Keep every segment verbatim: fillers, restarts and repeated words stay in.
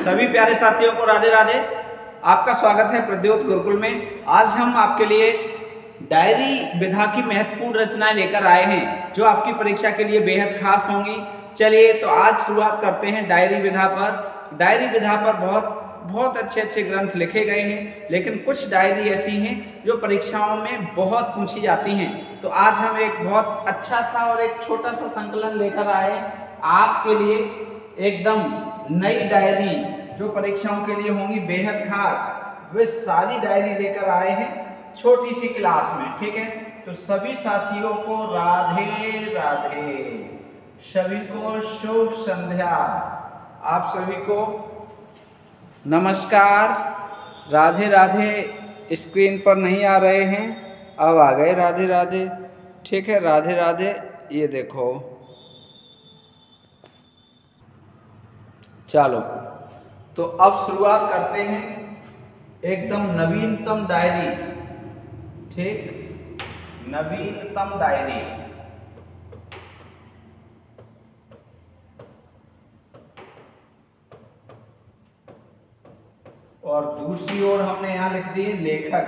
सभी प्यारे साथियों को राधे राधे। आपका स्वागत है प्रद्योत गुरुकुल में। आज हम आपके लिए डायरी विधा की महत्वपूर्ण रचनाएं लेकर आए हैं जो आपकी परीक्षा के लिए बेहद खास होंगी। चलिए तो आज शुरुआत करते हैं डायरी विधा पर। डायरी विधा पर बहुत बहुत अच्छे अच्छे ग्रंथ लिखे गए हैं, लेकिन कुछ डायरी ऐसी हैं जो परीक्षाओं में बहुत पूछी जाती हैं। तो आज हम एक बहुत अच्छा सा और एक छोटा सा संकलन लेकर आए आपके लिए, एकदम नई डायरी जो परीक्षाओं के लिए होंगी बेहद खास। वे सारी डायरी लेकर आए हैं छोटी सी क्लास में, ठीक है। तो सभी साथियों को राधे राधे, सभी को शुभ संध्या, आप सभी को नमस्कार। राधे राधे स्क्रीन पर नहीं आ रहे हैं, अब आ गए राधे राधे, ठीक है। राधे राधे, ये देखो। चलो तो अब शुरुआत करते हैं एकदम नवीनतम डायरी, ठीक, नवीनतम डायरी। और दूसरी ओर हमने यहाँ लिख दिए लेखक,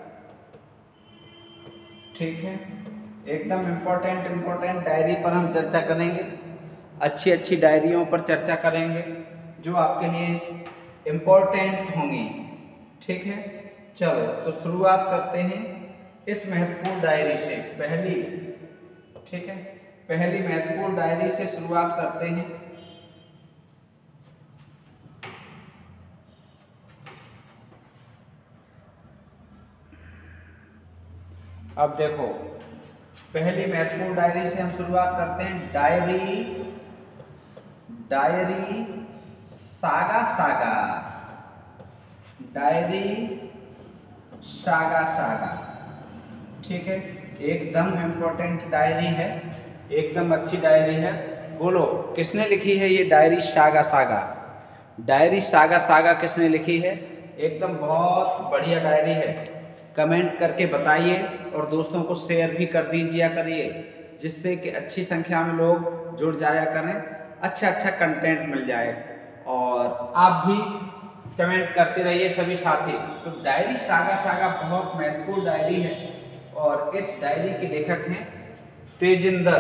ठीक है। एकदम इम्पोर्टेंट इम्पोर्टेंट डायरी पर हम चर्चा करेंगे, अच्छी अच्छी डायरियों पर चर्चा करेंगे जो आपके लिए इम्पोर्टेंट होंगी, ठीक है। चलो तो शुरुआत करते हैं इस महत्वपूर्ण डायरी से, पहली, ठीक है, पहली महत्वपूर्ण डायरी से शुरुआत करते हैं। अब देखो, पहली महत्वपूर्ण डायरी से हम शुरुआत करते हैं। डायरी डायरी सागा सागा, डायरी सागा सागा, ठीक है। एकदम इम्पोर्टेंट डायरी है, एकदम अच्छी डायरी है। बोलो किसने लिखी है ये डायरी सागा सागा? डायरी सागा सागा किसने लिखी है? एकदम बहुत बढ़िया डायरी है। कमेंट करके बताइए और दोस्तों को शेयर भी कर दीजिए करिए, जिससे कि अच्छी संख्या में लोग जुड़ जाया करें, अच्छा अच्छा कंटेंट मिल जाए। और आप भी कमेंट करते रहिए सभी साथी। तो डायरी सागा सागा बहुत महत्वपूर्ण डायरी है और इस डायरी के लेखक हैं तेजिंदर,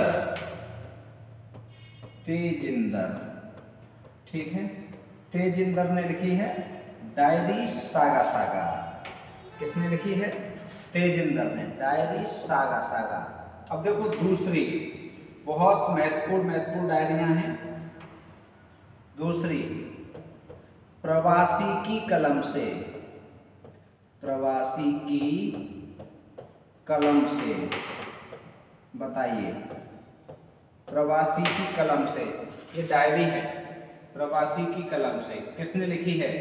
तेजिंदर, ठीक है। तेजिंदर ने लिखी है डायरी सागा सागा। किसने लिखी है? तेजिंदर ने, डायरी सागा सागा। अब देखो दूसरी बहुत महत्वपूर्ण महत्वपूर्ण डायरियां हैं। दूसरी प्रवासी की कलम से, प्रवासी की कलम से, बताइए, प्रवासी की कलम से, ये डायरी है प्रवासी की कलम से। किसने लिखी है?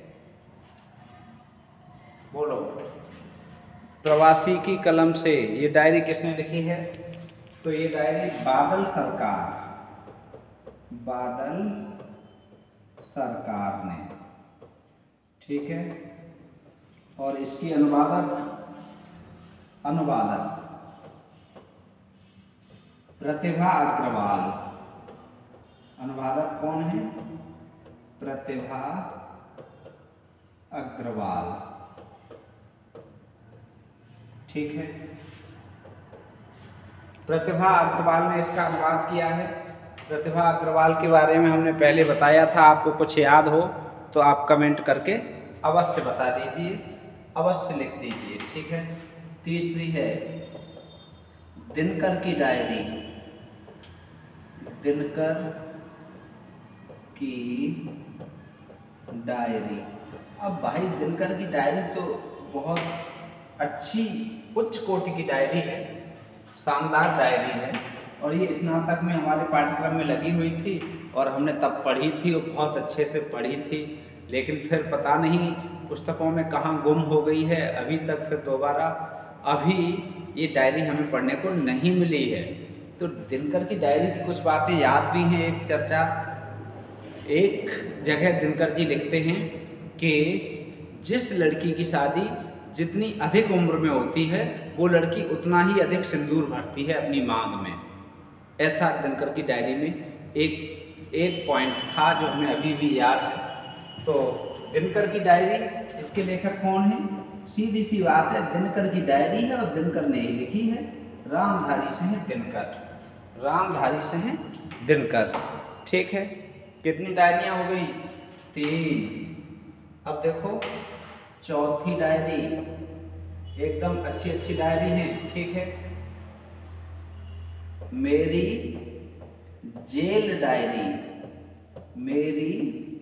बोलो, प्रवासी की कलम से ये डायरी किसने लिखी है? तो ये डायरी बादल सरकार, बादल सरकार ने, ठीक है। और इसकी अनुवादक, अनुवादक प्रतिभा अग्रवाल। अनुवादक कौन है? प्रतिभा अग्रवाल, ठीक है। प्रतिभा अग्रवाल ने इसका अनुवाद किया है। प्रतिभा अग्रवाल के बारे में हमने पहले बताया था, आपको कुछ याद हो तो आप कमेंट करके अवश्य बता दीजिए, अवश्य लिख दीजिए, ठीक है। तीसरी है दिनकर की डायरी, दिनकर की डायरी। अब भाई दिनकर की डायरी तो बहुत अच्छी उच्च कोटि की डायरी है, शानदार डायरी है और ये स्नातक में हमारे पाठ्यक्रम में लगी हुई थी और हमने तब पढ़ी थी और बहुत अच्छे से पढ़ी थी। लेकिन फिर पता नहीं पुस्तकों में कहाँ गुम हो गई है, अभी तक फिर दोबारा अभी ये डायरी हमें पढ़ने को नहीं मिली है। तो दिनकर की डायरी की कुछ बातें याद भी हैं। एक चर्चा, एक जगह दिनकर जी लिखते हैं कि जिस लड़की की शादी जितनी अधिक उम्र में होती है वो लड़की उतना ही अधिक सिंदूर भरती है अपनी मांग में। ऐसा दिनकर की डायरी में एक एक पॉइंट था जो हमें अभी भी याद है। तो दिनकर की डायरी, इसके लेखक कौन है? सीधी सी बात है, दिनकर की डायरी है और दिनकर ने ही लिखी है। रामधारी सिंह दिनकर, रामधारी सिंह दिनकर। ठीक है, कितनी डायरियां हो गई? तीन। अब देखो चौथी डायरी, एकदम अच्छी अच्छी डायरी है। ठीक है, मेरी जेल डायरी, मेरी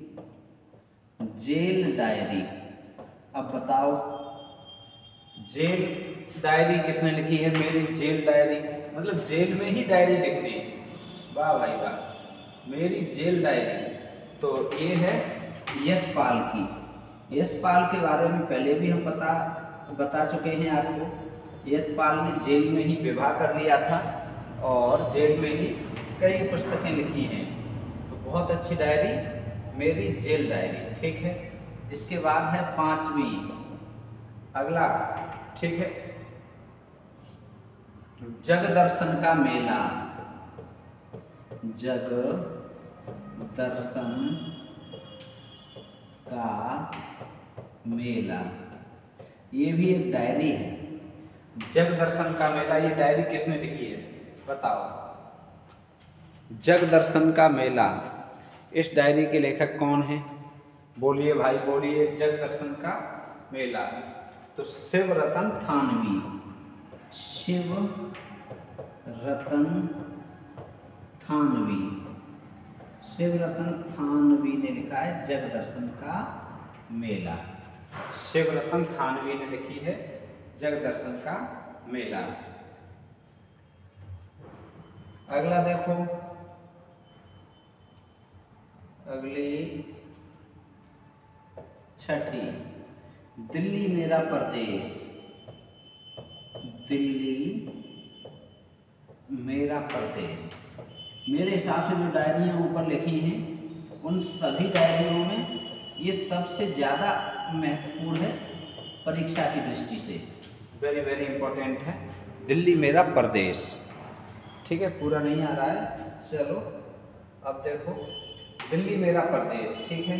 जेल डायरी। अब बताओ जेल डायरी किसने लिखी है? मेरी जेल डायरी, मतलब जेल में ही डायरी लिखनी। वाह भाई वाह, मेरी जेल डायरी। तो ये है यशपाल की। यशपाल के बारे में पहले भी हम बता बता चुके हैं आपको। यशपाल ने जेल में ही विवाह कर लिया था और जेल में ही कई पुस्तकें लिखी हैं। तो बहुत अच्छी डायरी, मेरी जेल डायरी। ठीक है, इसके बाद है पांचवी, अगला। ठीक है, जग दर्शन का मेला, जग दर्शन का मेला, ये भी एक डायरी है। जग दर्शन का मेला, ये डायरी किसने लिखी है? बताओ। जग दर्शन का मेला, इस डायरी के लेखक कौन है? बोलिए भाई बोलिए। जग दर्शन का मेला, तो शिव रतन थानवी, शिव रतन थानवी, शिव रतन थानवी ने लिखा है जग दर्शन का मेला। शिव रतन थानवी ने लिखी है जग दर्शन का मेला। अगला देखो, अगली छठी, दिल्ली मेरा प्रदेश, दिल्ली मेरा प्रदेश। मेरे हिसाब से जो डायरियाँ ऊपर लिखी हैं उन सभी डायरियों में ये सबसे ज़्यादा महत्वपूर्ण है परीक्षा की दृष्टि से। वेरी वेरी इंपॉर्टेंट है, दिल्ली मेरा प्रदेश। ठीक है, पूरा नहीं आ रहा है, चलो अब देखो दिल्ली मेरा प्रदेश। ठीक है,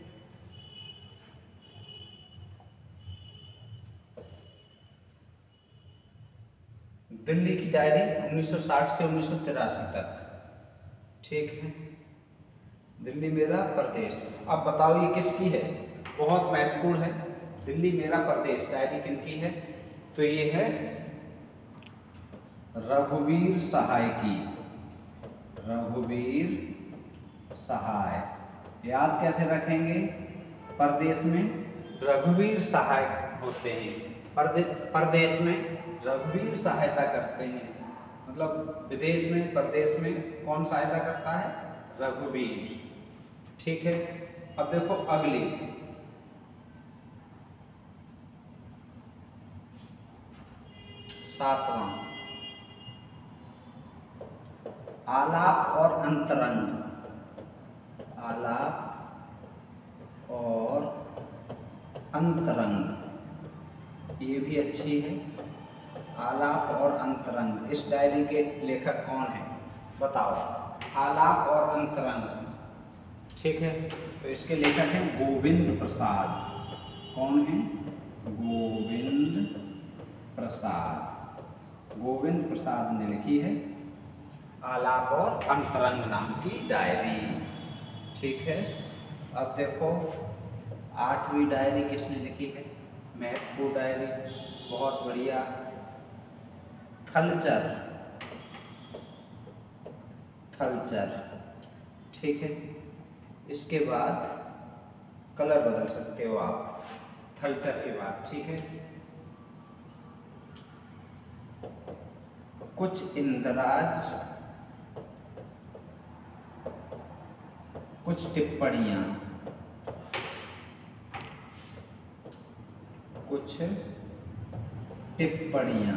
दिल्ली की डायरी उन्नीस सौ साठ से उन्नीस सौ तिरासी तक। ठीक है, दिल्ली मेरा प्रदेश। अब बताओ ये किसकी है? बहुत महत्वपूर्ण है, दिल्ली मेरा प्रदेश डायरी किनकी है? तो ये है रघुवीर सहाय की, रघुवीर सहाय। याद कैसे रखेंगे? प्रदेश में रघुवीर सहाय होते हैं, प्रदेश में रघुवीर सहायता करते हैं, मतलब विदेश में प्रदेश में कौन सहायता करता है? रघुवीर। ठीक है, अब देखो अगली, सातवां, आलाप और अंतरंग, आलाप और अंतरंग, ये भी अच्छी है। आलाप और अंतरंग, इस डायरी के लेखक कौन है? बताओ। आलाप और अंतरंग। ठीक है, तो इसके लेखक हैं गोविंद प्रसाद। कौन है? गोविंद प्रसाद। गोविंद प्रसाद ने लिखी है आलाप और अंतरंग नाम की डायरी। ठीक है, अब देखो आठवीं डायरी किसने लिखी है? महत्वपूर्ण डायरी, बहुत बढ़िया, थलचर, थलचर। ठीक है, इसके बाद कलर बदल सकते हो आप थलचर के बाद। ठीक है, कुछ इंदराज, कुछ टिप्पणियां, कुछ टिप्पणियां।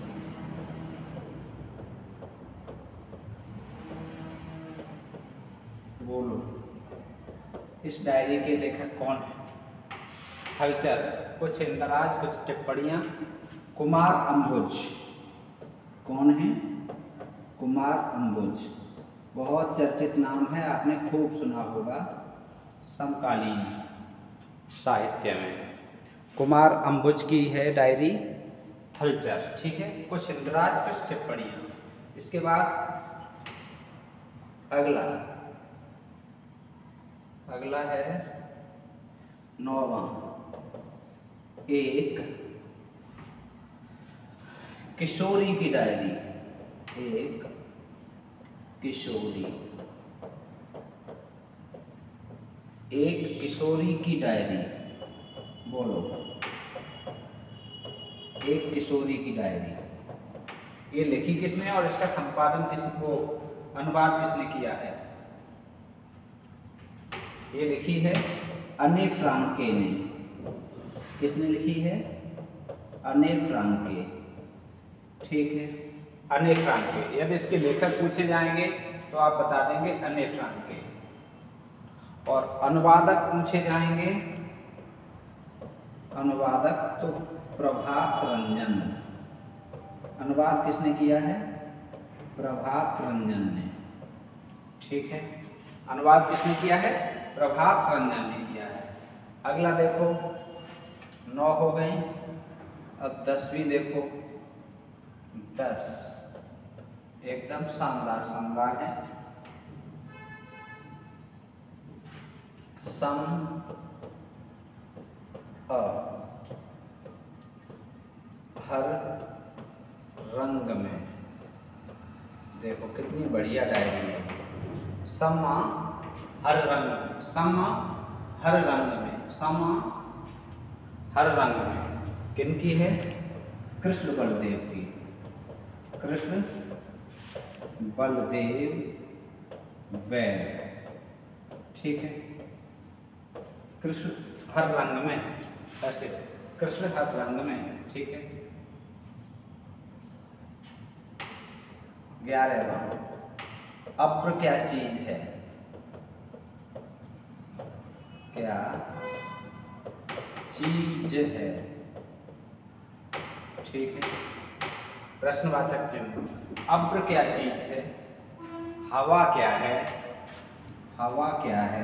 बोलो, इस डायरी के लेखक कौन है? थलचर, कुछ इंदराज, कुछ टिप्पणियां, कुमार अंबुज। कौन है? कुमार अंबुज, बहुत चर्चित नाम है, आपने खूब सुना होगा। समकालीन, साहित्य में। कुमार अंबुज की है डायरी हलचल। ठीक है, कुछ इंदिराज कुछ टिप्पणियाँ। इसके बाद अगला अगला है नौवां, एक किशोरी की डायरी। एक किशोरी एक किशोरी की डायरी। बोलो, एक किशोरी की डायरी। ये लिखी किसने और इसका संपादन किस को अनुवाद किसने किया है? ये लिखी है अने फ्रांके ने। किसने लिखी है? अने फ्रांके। ठीक है, अने फ्रांके। यदि इसके लेखक पूछे जाएंगे तो आप बता देंगे अने फ्रांके। और अनुवादक पूछे जाएंगे, अनुवादक तो प्रभात रंजन। अनुवाद किसने किया है? प्रभात रंजन ने। ठीक है, अनुवाद किसने किया है? प्रभात रंजन ने किया है। अगला देखो, नौ हो गई। अब दसवीं देखो, दस एकदम शानदार शानदार है। सम अ हर रंग में। देखो कितनी बढ़िया डायरी है। समा हर रंग, समा हर रंग में, समा हर रंग में किनकी है? कृष्ण बलदेव की। कृष्ण बलदेव वैद। ठीक है, कृष्ण हर रंग में, ऐसे कृष्ण हर रंग में। ठीक है, ग्यारहवां, अप्र क्या चीज है? क्या चीज है? ठीक है, प्रश्नवाचक चिन्ह। अप्र क्या चीज है? हवा क्या है? हवा क्या है?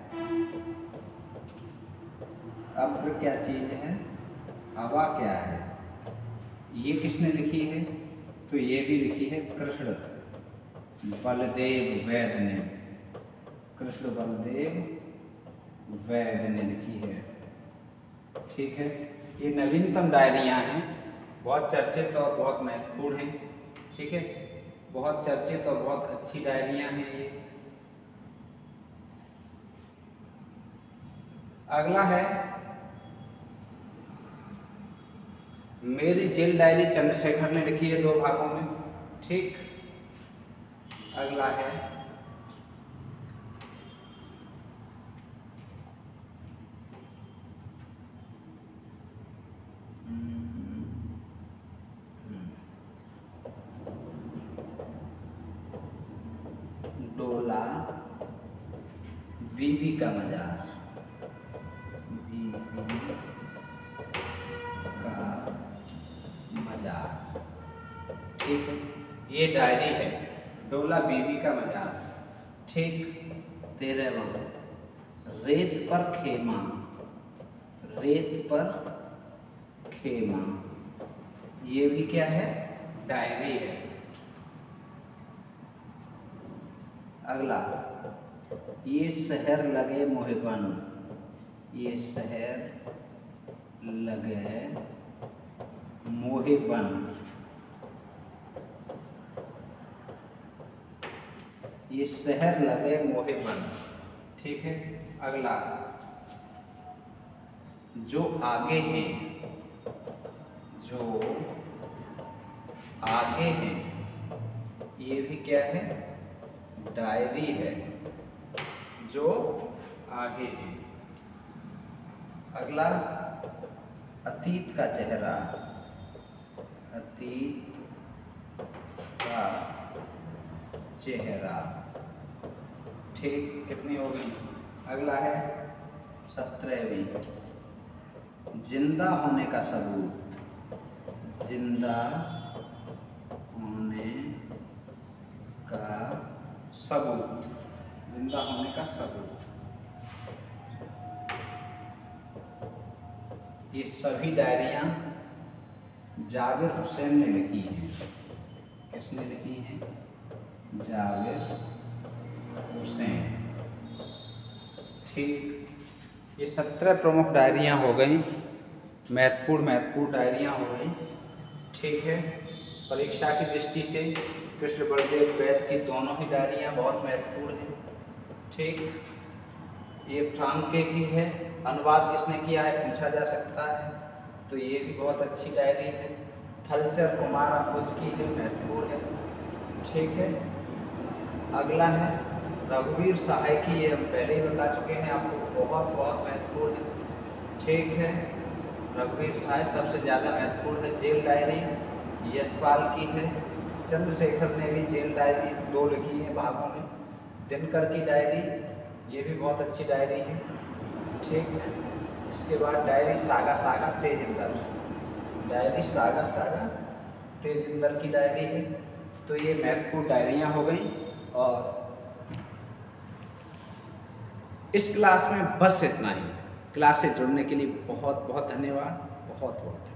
अप्र क्या चीज है? हवा क्या है? ये किसने लिखी है? तो ये भी लिखी है कृष्ण बलदेव वैद ने। कृष्ण बलदेव वैद ने लिखी है। ठीक है, ये नवीनतम डायरियां हैं, बहुत चर्चित और बहुत महत्वपूर्ण हैं। ठीक है, बहुत चर्चित और बहुत अच्छी डायरियां हैं ये। अगला है मेरी जेल डायरी, चंद्रशेखर ने लिखी है, दो भागों में। ठीक, अगला है डोला बीबी का मजार। बीबी का मजार। ठीक है, ये डायरी है डोला बीबी का मजार। ठीक, तेरहवां, रेत पर खेमा। रेत पर खेमा, ये भी क्या है? डायरी है। अगला, ये शहर लगे मोहिबन। ये शहर लगे मोहिबन, ये शहर लगे मोहिबन। ठीक है, अगला, जो आगे हैं, जो आगे हैं, ये भी क्या है? डायरी है। जो आगे है। अगला, अतीत का चेहरा। अतीत का चेहरा। ठीक, कितनी हो गई? अगला है सत्रहवीं, जिंदा होने का सबूत। जिंदा होने का सबूत। जिंदा होने का सबूत। ये सभी डायरियाँ जावेद हुसैन ने लिखी हैं। किसने लिखी हैं? जावेद हुसैन। ठीक, ये सत्रह प्रमुख डायरियाँ हो गई, महत्वपूर्ण महत्वपूर्ण डायरियाँ हो गई। ठीक है, परीक्षा की दृष्टि से कृष्ण बलदेव वैद्य की दोनों ही डायरियाँ बहुत महत्वपूर्ण हैं। ठीक, ये फ्रांके की है, अनुवाद किसने किया है पूछा जा सकता है, तो ये भी बहुत अच्छी डायरी है। थलचर कुमार अंबुज की है, महत्वपूर्ण है। ठीक है, अगला है रघुवीर सहाय की, ये हम पहले ही बता चुके हैं आपको, बहुत बहुत महत्वपूर्ण है। ठीक है, रघुवीर सहाय सबसे ज़्यादा महत्वपूर्ण है। जेल डायरी यशपाल की है। चंद्रशेखर ने भी जेल डायरी दो लिखी है भागों में। दिनकर की डायरी, ये भी बहुत अच्छी डायरी है। ठीक, इसके बाद डायरी सागा सागा तेजिंदर, डायरी सागा सागा तेजिंदर की डायरी है। तो ये महत्वपूर्ण डायरियाँ हो गई। और इस क्लास में बस इतना ही। क्लास से जुड़ने के लिए बहुत बहुत धन्यवाद, बहुत बहुत।